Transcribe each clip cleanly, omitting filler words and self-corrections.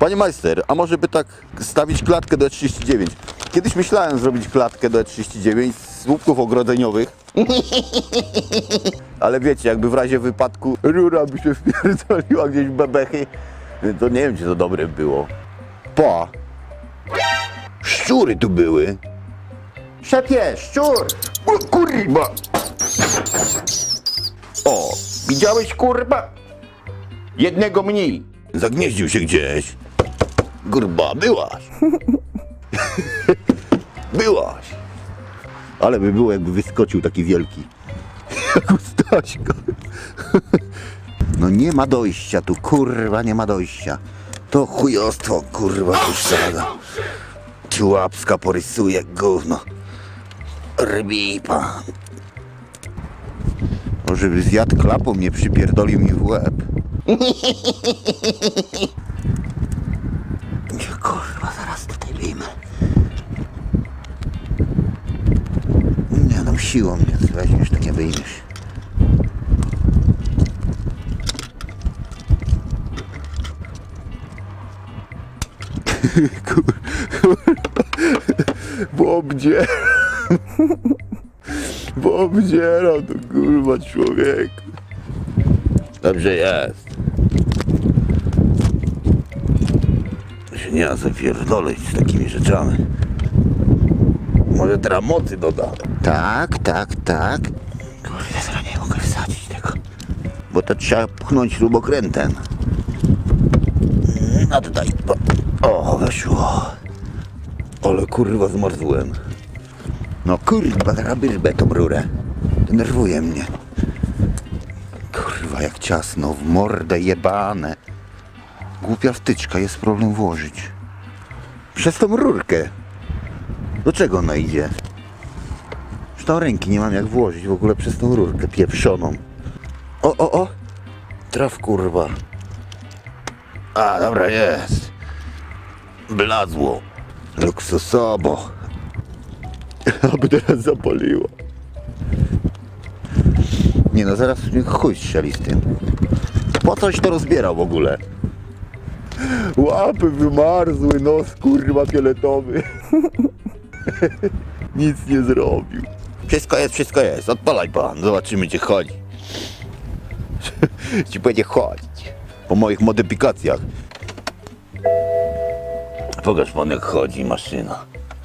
Panie majster, a może by tak stawić klatkę do E39? Kiedyś myślałem zrobić klatkę do E39 z słupków ogrodzeniowych. Ale wiecie, jakby w razie wypadku rura by się wpierdoliła gdzieś w bebechy, to nie wiem, czy to dobre było. Pa! Szczury tu były. Szefie, szczur! O kurwa! O, widziałeś kurwa? Jednego mniej. Zagnieździł się gdzieś. Kurwa, byłaś. Byłaś. Ale by było, jakby wyskoczył taki wielki. Jak u Staśka. No nie ma dojścia tu, kurwa, nie ma dojścia. To chujostwo, kurwa, puszczada. Ciłapska porysuje gówno. Rbii pan. O, żeby zjadł klapą, mnie przypierdolił mi w łeb. Kurwa, zaraz tutaj wyjmę. Nie no, siłą mnie weźmiesz, to nie wyjmiesz. Bo obdzieram. Bo obdzieram to kurwa człowieku. Dobrze jest. Się nie da zapierdoleć z takimi rzeczami. Może teraz mocy doda. Tak, tak, tak. Kurde, teraz nie mogę wsadzić tego. Bo to trzeba pchnąć śrubokrętem. A tutaj. O, weszło. Ale kurwa zmarzłem. No kurwa, teraz byrbę tą rurę. Denerwuje mnie. Kurwa, jak ciasno, w mordę jebane. Głupia wtyczka, jest problem włożyć. Przez tą rurkę. Do czego ona idzie? Już tam ręki nie mam jak włożyć w ogóle przez tą rurkę pieprzoną. O! Traf kurwa. A, dobra, jest. Blazło. Luksusowo. Aby teraz zapaliło. Nie no, zaraz mnie chuj strzeli z tym. Po coś to rozbierał w ogóle? Łapy wymarzły, nos kurwa fioletowy. Nic nie zrobił. Wszystko jest. Odpalaj pan, zobaczymy gdzie chodzi. Ci będzie chodzić. Po moich modyfikacjach. Pokaż pan jak chodzi maszyna.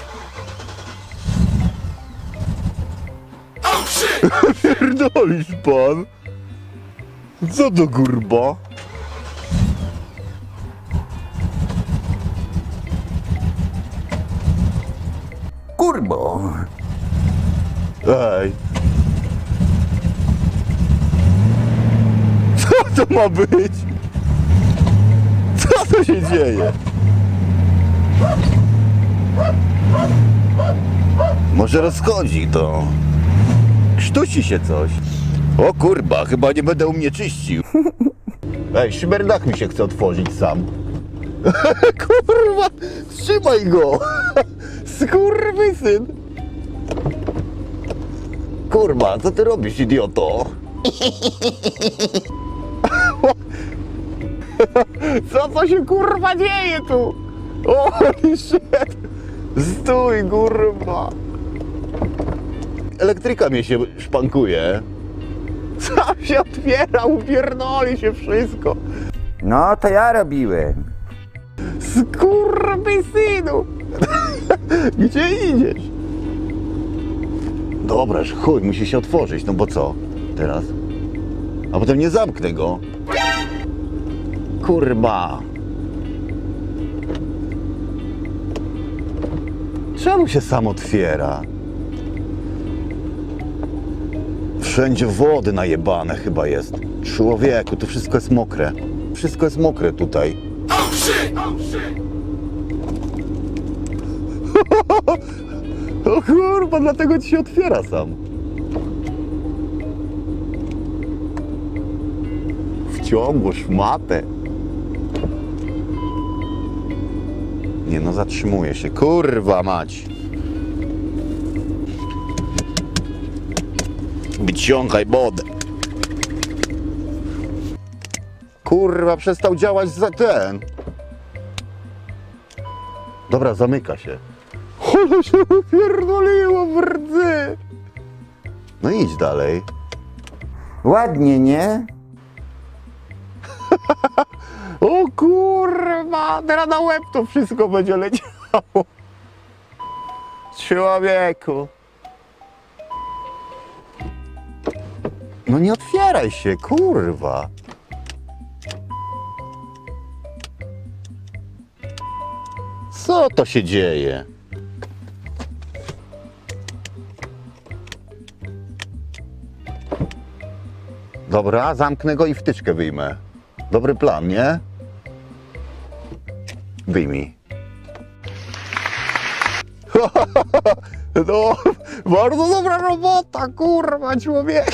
Pierdolisz pan? Co to kurwa? Kurbo. Ej. Co to ma być? Co to się dzieje? Może rozchodzi to. Krztusi się coś. O kurwa, chyba nie będę u mnie czyścił. Ej, szyberdach mi się chce otworzyć sam. Kurwa, trzymaj go. Skurwysyn. Kurwa, co ty robisz, idioto? Co się kurwa dzieje tu? O, shit. Stój, kurwa. Elektryka mnie się szpankuje. Sam się otwiera, upierdoli się wszystko. No, to ja robiłem. Skurwysynu. Gdzie idziesz? Dobra, chuj, musi się otworzyć, no bo co teraz? A potem nie zamknę go. Kurwa. Czemu się sam otwiera? Wszędzie wody najebane chyba jest. Człowieku, to wszystko jest mokre. Wszystko jest mokre tutaj. O kurwa, dlatego ci się otwiera sam. Wciągło szmatę. Nie no, zatrzymuje się. Kurwa mać. Wyciągaj wodę. Kurwa, przestał działać za ten. Dobra, zamyka się. Ale się upierdoliło w rdzy. No idź dalej. Ładnie, nie? O kurwa, teraz na łeb to wszystko będzie leciało. Człowieku. No nie otwieraj się, kurwa. Co to się dzieje? Dobra, zamknę go i wtyczkę wyjmę. Dobry plan, nie? Wyjmij. No, bardzo dobra robota, kurwa, człowiek.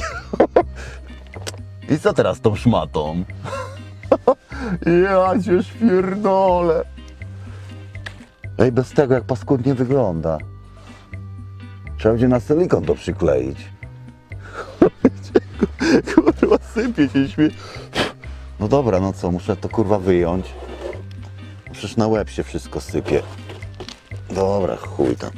I co teraz tą szmatą? Ja cię szpierdolę. Ej, bez tego jak paskudnie wygląda. Trzeba będzie na silikon to przykleić. Kurwa, sypie się śmie. No dobra, no co, muszę to kurwa wyjąć. Przecież na łeb się wszystko sypie. Dobra, chuj tam.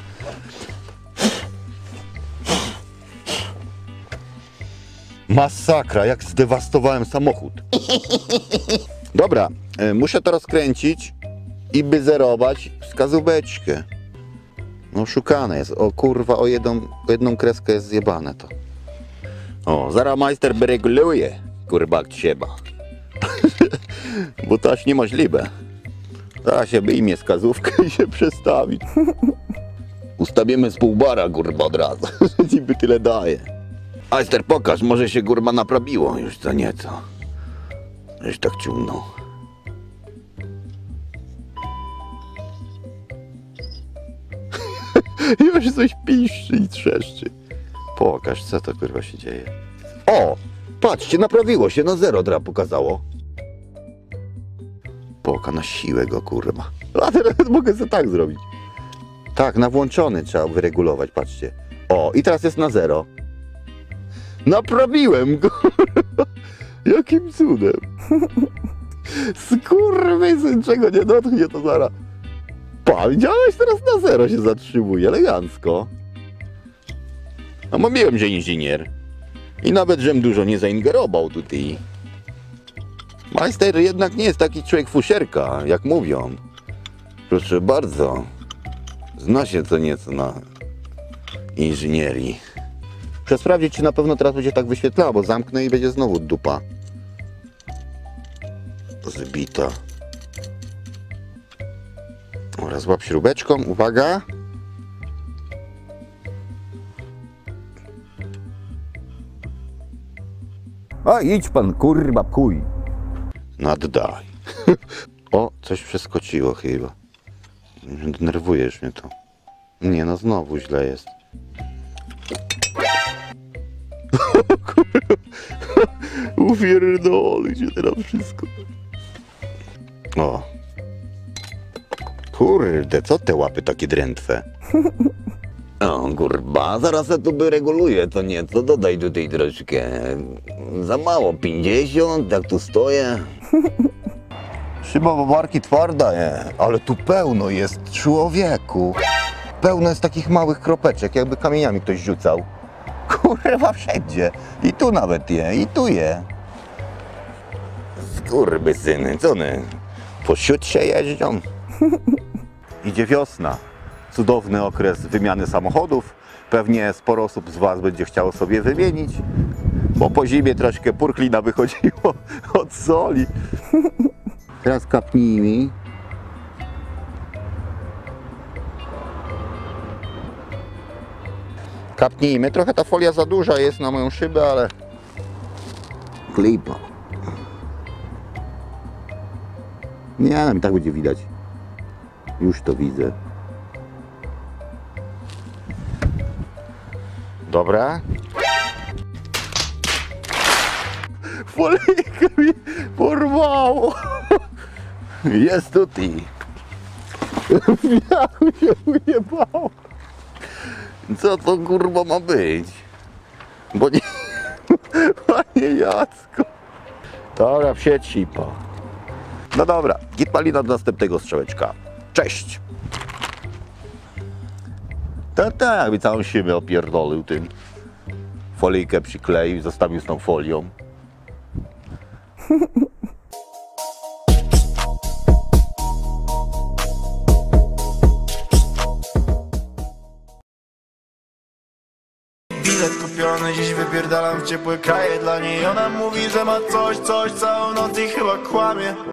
Masakra, jak zdewastowałem samochód. Dobra, muszę to rozkręcić i wyzerować wskazóweczkę. No szukane jest. O kurwa, o jedną kreskę jest zjebane to. O, zaraz majster wyreguluje, kurwa, jak trzeba. Bo to aż niemożliwe. Zaraz się wyjmie wskazówkę i się przestawi. Ustawimy z pół bara, kurwa, od razu. Niby tyle daje. Majster, pokaż, może się, kurwa, naprawiło już co nieco. Żeś tak ciumnął. Już coś piszczy i trzeszczy. Pokaż, co to kurwa się dzieje. O! Patrzcie, naprawiło się, na zero teraz pokazało. Poka, na siłę go, kurwa. A teraz mogę sobie tak zrobić. Tak, na włączony trzeba wyregulować, patrzcie. O, i teraz jest na zero. Naprawiłem go! Jakim cudem? Skurwysyn, czego nie dotknie, to zaraz. Pa, widziałeś? Teraz na zero się zatrzymuje, elegancko. A mówiłem, że inżynier. I nawet, żem dużo nie zaingerował tutaj. Majster jednak nie jest taki człowiek fuszerka, jak mówią. Proszę bardzo. Zna się co nieco na inżynierii. Muszę sprawdzić, czy na pewno teraz będzie tak wyświetlało, bo zamknę i będzie znowu dupa zbita. Oraz złap śrubeczką, uwaga. O, idź pan, kurwa, kuj. Naddaj. O, coś przeskoczyło chyba. Denerwujesz mnie to. Nie, no znowu źle jest. Upierdoli się teraz wszystko. O. Kurde, co te łapy takie drętwe? O, kurwa, zaraz ja tu wyreguluję to nieco, dodaj tutaj troszkę. Za mało, 50, tak tu stoję. Szyba babarki twarda jest, ale tu pełno jest, człowieku. Pełno jest takich małych kropeczek, jakby kamieniami ktoś rzucał. Kurwa, wszędzie. I tu nawet je, i tu je. Skurwysyny, co one? Po siutrze jeżdżą? Idzie wiosna. Cudowny okres wymiany samochodów. Pewnie sporo osób z Was będzie chciało sobie wymienić, bo po zimie troszkę purchlina wychodziło od soli. Teraz kapnij mi. Kapnijmy. Trochę ta folia za duża jest na moją szybę, ale klipa. Nie wiem, tak będzie widać. Już to widzę. Dobra. Folijkę mi porwało. Jest tutaj. Miało się ujebało. Co to kurwa ma być? Bo nie... Panie Jacku. Dobra, wsiedź sipa. No dobra, git malina do następnego strzałeczka. Cześć. Tak, jakby całą siebie opierdolił tym. Folijkę przykleił, zostawił z tą folią. Bilet kupiony, dziś wypierdalam w ciepłe kraje. Dla niej ona mówi, że ma coś, całą noc i chyba kłamie.